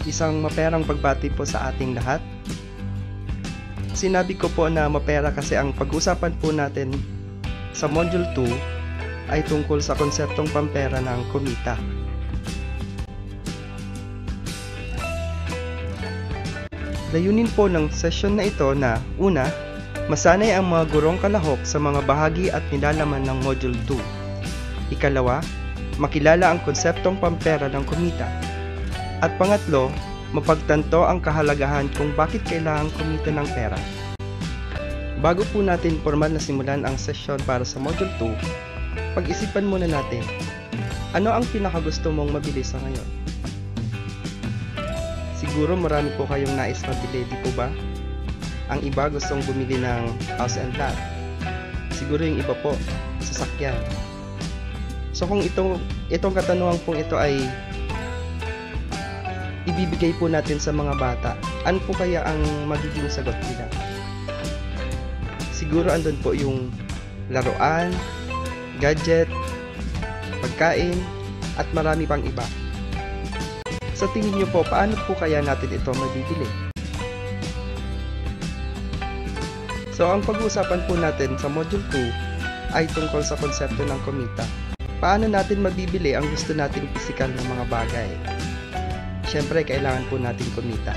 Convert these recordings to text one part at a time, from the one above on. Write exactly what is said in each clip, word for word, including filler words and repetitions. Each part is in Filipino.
Isang maperang pagbati po sa ating lahat. Sinabi ko po na mapera kasi ang pag-usapan po natin sa Module two ay tungkol sa konseptong pampera ng kumita. Layunin po ng session na ito na una, masanay ang mga gurong kalahok sa mga bahagi at nilalaman ng Module two. Ikalawa, makilala ang konseptong pampera ng kumita. At pangatlo, mapagtanto ang kahalagahan kung bakit kailangang kumita ng pera. Bago po natin formal na simulan ang session para sa Module two, pag-isipan muna natin, ano ang pinakagusto mong mabili sa ngayon? Siguro marami po kayong nais mabili, di po ba? Ang iba gustong bumili ng house and lot. Siguro yung iba po, sasakyan. So kung itong, itong katanungan pong ito ay ibibigay po natin sa mga bata, ano po kaya ang magiging sagot nila? Siguro andun po yung laruan, gadget, pagkain, at marami pang iba. Sa tingin nyo po, paano po kaya natin ito mabibili? So ang pag-uusapan po natin sa Module two ay tungkol sa konsepto ng kumita. Paano natin mabibili ang gusto nating pisikal na mga bagay? Siyempre, kailangan po natin kumita.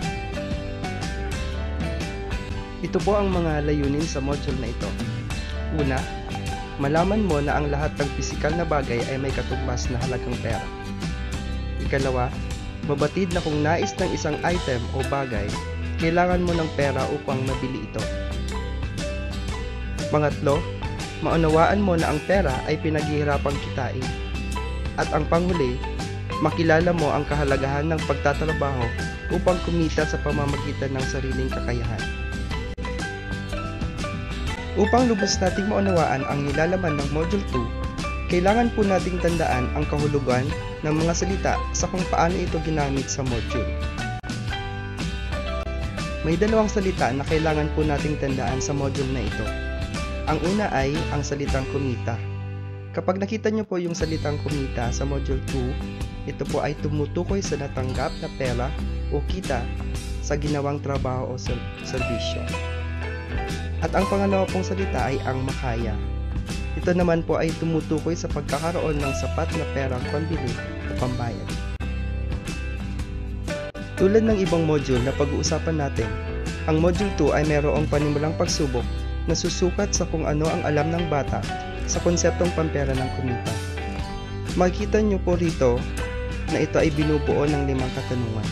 Ito po ang mga layunin sa module na ito. Una, malaman mo na ang lahat ng pisikal na bagay ay may katumbas na halagang pera. Ikalawa, mabatid na kung nais ng isang item o bagay, kailangan mo ng pera upang mabili ito. Pangatlo, maunawaan mo na ang pera ay pinaghihirapang kitain. At ang panghuli, makilala mo ang kahalagahan ng pagtatrabaho upang kumita sa pamamagitan ng sariling kakayahan. Upang lubos nating maunawaan ang nilalaman ng Module two, kailangan po nating tandaan ang kahulugan ng mga salita sa kung paano ito ginamit sa module. May dalawang salita na kailangan po nating tandaan sa module na ito. Ang una ay ang salitang kumita. Kapag nakita nyo po yung salitang kumita sa Module two, ito po ay tumutukoy sa natanggap na pera o kita sa ginawang trabaho o serbisyo. At ang pangalawa pong salita ay ang makaya. Ito naman po ay tumutukoy sa pagkakaroon ng sapat na perang pambili o pambayad. Tulad ng ibang module na pag-uusapan natin, ang Module two ay mayroong panimulang pagsubok na susukat sa kung ano ang alam ng bata sa konseptong pampera ng kumita. Makikita nyo po rito na ito ay binubuo ng limang katanungan.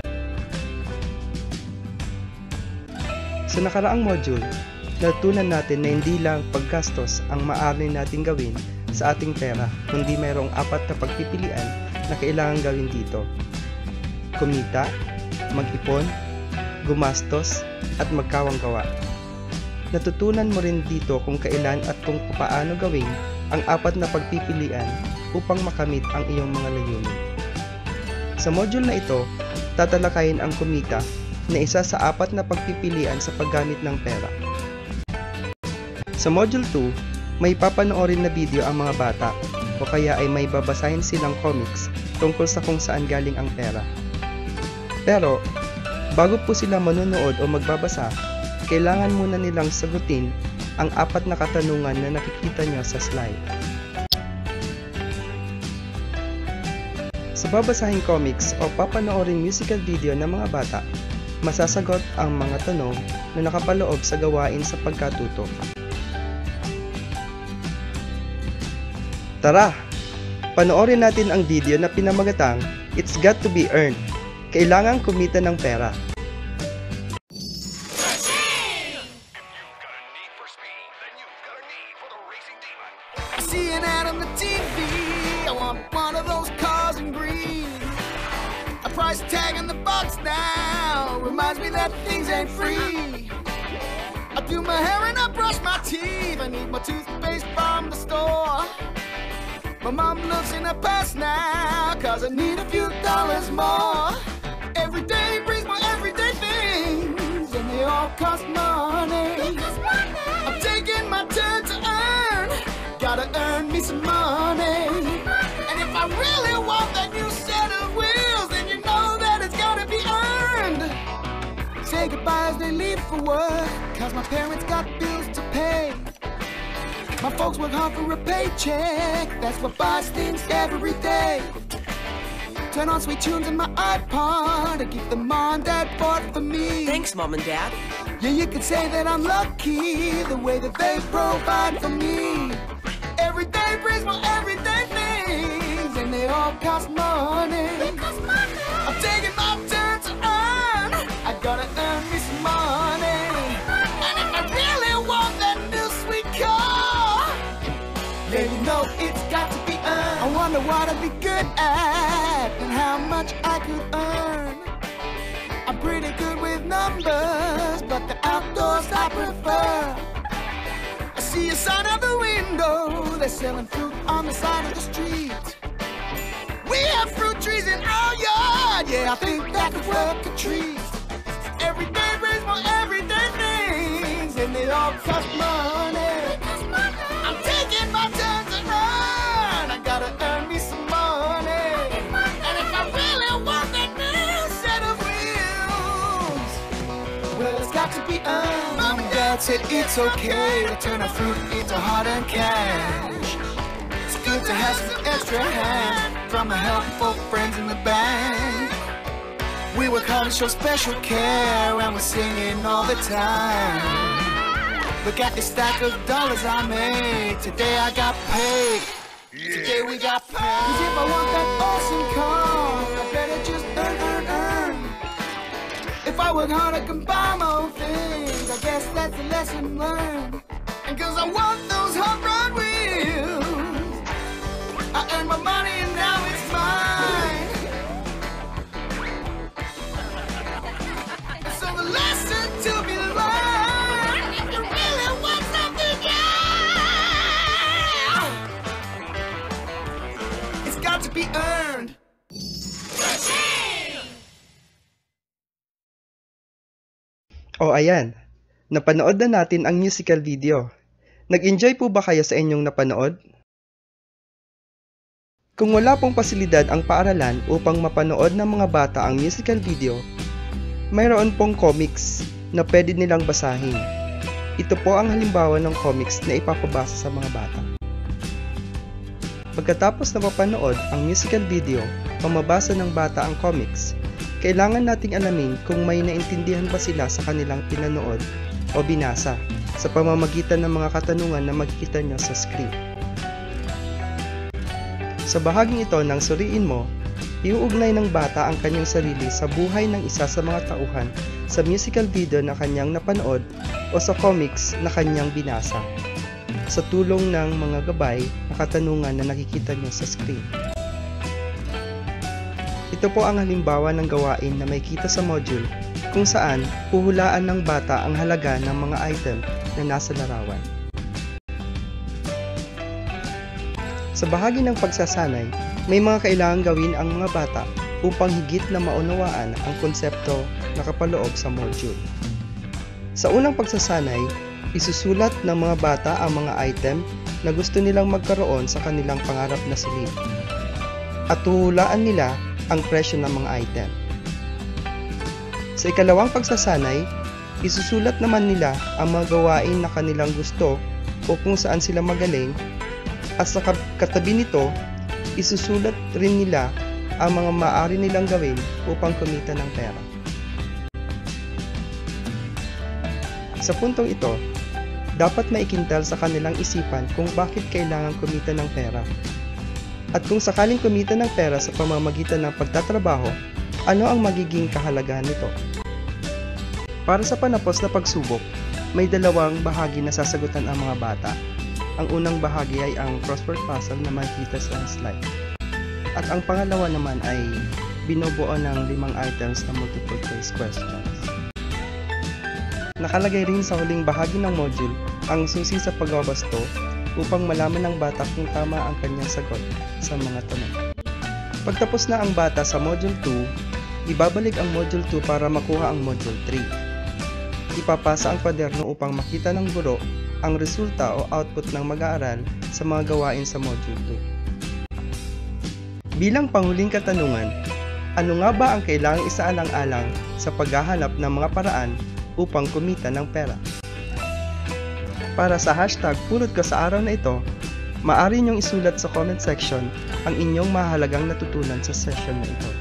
Sa nakaraang module, natutunan natin na hindi lang paggastos ang maaari nating gawin sa ating pera, kundi mayroong apat na pagpipilian na kailangan gawin dito. Kumita, mag-ipon, gumastos, at magkawanggawa. Natutunan mo rin dito kung kailan at kung paano gawin ang apat na pagpipilian upang makamit ang iyong mga layunin. Sa module na ito, tatalakayin ang kumita na isa sa apat na pagpipilian sa paggamit ng pera. Sa Module two, may papanoorin na video ang mga bata o kaya ay may babasahin silang comics tungkol sa kung saan galing ang pera. Pero, bago po sila manonood o magbabasa, kailangan muna nilang sagutin ang apat na katanungan na nakikita nyo sa slide. Sa babasahing comics o papanoorin musical video ng mga bata, masasagot ang mga tanong na nakapaloob sa gawain sa pagkatuto. Tara! Panoorin natin ang video na pinamagatang It's Got to Be Earned. Kailangang kumita ng pera. See an ad on the T V, I want one of those cars in green. A price tag in the box now reminds me that things ain't free. I do my hair and I brush my teeth, I need my toothpaste from the store. My mom looks in her purse now, cause I need a few dollars more. Every day brings my everyday things, and they all cost money. They cost money. I'm taking my turn to earn, gotta earn me some money. And if I really want that new set of wheels, then you know that it's got they leave for work, cause my parents got bills to pay. My folks work hard for a paycheck, that's what buys things every day. Turn on sweet tunes in my iPod to keep the mom and dad bought for me. Thanks, Mom and Dad. Yeah, you could say that I'm lucky, the way that they provide for me. Every day brings more everyday things, and they all cost money. They cost money. I'm taking my turn to earn, I gotta earn me some money. And if I really want that new sweet car, then you know it's got to be earned. I wonder what I'd be good at and how much I could earn. I'm pretty good with numbers, but the outdoors I prefer. I see a sign out the window, they're selling fruit on the side of the street. We have fruit trees in our yard, yeah, I think that could work a treat. Every day brings more everyday things, and they all cost money. I'm taking my turn to earn, I gotta earn me some money. And if I really want that new set of wheels, well, it's got to be earned. Mom and Dad said it's okay to turn our fruit into hard-earned cash. It's good to have some extra hand from the helpful friends in the bank. We work hard and show special care, and we're singing all the time. Look at the stack of dollars I made. Today I got paid. Today we got paid. Cause if I want that awesome car, I better just earn, earn, earn. If I work hard, I can buy more things. I guess that's a lesson learned. And cause I want those hot rod wheels, I earned my money and now it's mine. So the lesson to be learned, if you really want something, yeah, it's got to be earned. O ayan, napanood na natin ang musical video. Nag-enjoy po ba kayo sa inyong napanood? Kung wala pong pasilidad ang paaralan upang mapanood ng mga bata ang musical video, mayroon pong comics na pwede nilang basahin. Ito po ang halimbawa ng comics na ipapabasa sa mga bata. Pagkatapos na mapanood ang musical video o mabasa ng bata ang comics, kailangan nating alamin kung may naintindihan ba sila sa kanilang pinanood o binasa sa pamamagitan ng mga katanungan na makikita nyo sa screen. Sa bahaging ito ng Suriin Mo, iuugnay ng bata ang kanyang sarili sa buhay ng isa sa mga tauhan sa musical video na kanyang napanood o sa comics na kanyang binasa, sa tulong ng mga gabay na katanungan na nakikita nyo sa screen. Ito po ang halimbawa ng gawain na may kita sa module kung saan puhulaan ng bata ang halaga ng mga item na nasa larawan. Sa bahagi ng pagsasanay, may mga kailangang gawin ang mga bata upang higit na maunawaan ang konsepto na kapaloob sa module. Sa unang pagsasanay, isusulat ng mga bata ang mga item na gusto nilang magkaroon sa kanilang pangarap na silid, at tuhulaan nila ang presyo ng mga item. Sa ikalawang pagsasanay, isusulat naman nila ang mga gawain na kanilang gusto o kung saan sila magaling, at sa katabi nito, isusulat rin nila ang mga maaari nilang gawin upang kumita ng pera. Sa puntong ito, dapat maikintal sa kanilang isipan kung bakit kailangan kumita ng pera. At kung sakaling kumita ng pera sa pamamagitan ng pagtatrabaho, ano ang magiging kahalagahan nito? Para sa panapos na pagsubok, may dalawang bahagi na sasagutan ang mga bata. Ang unang bahagi ay ang crossword puzzle na makikita sa slide. At ang pangalawa naman ay binubuo ng limang items na multiple choice questions. Nakalagay rin sa huling bahagi ng module ang susi sa pagwawasto upang malaman ng bata kung tama ang kanyang sagot sa mga tanong. Pagtapos na ang bata sa Module two, ibabalik ang Module two para makuha ang Module three. Ipapasa ang kwaderno upang makita ng guro ang resulta o output ng mag-aaral sa mga gawain sa Module two. Bilang panghuling katanungan, ano nga ba ang kailangang isaalang-alang sa paghahanap ng mga paraan upang kumita ng pera. Para sa hashtag pulot ko sa araw na ito, maaari niyong isulat sa comment section ang inyong mahalagang natutunan sa session na ito.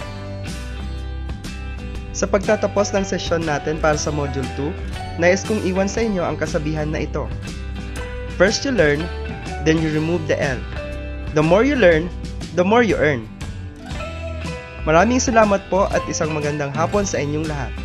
Sa pagtatapos ng session natin para sa Module two, nais kong iwan sa inyo ang kasabihan na ito. First you learn, then you remove the L. The more you learn, the more you earn. Maraming salamat po at isang magandang hapon sa inyong lahat.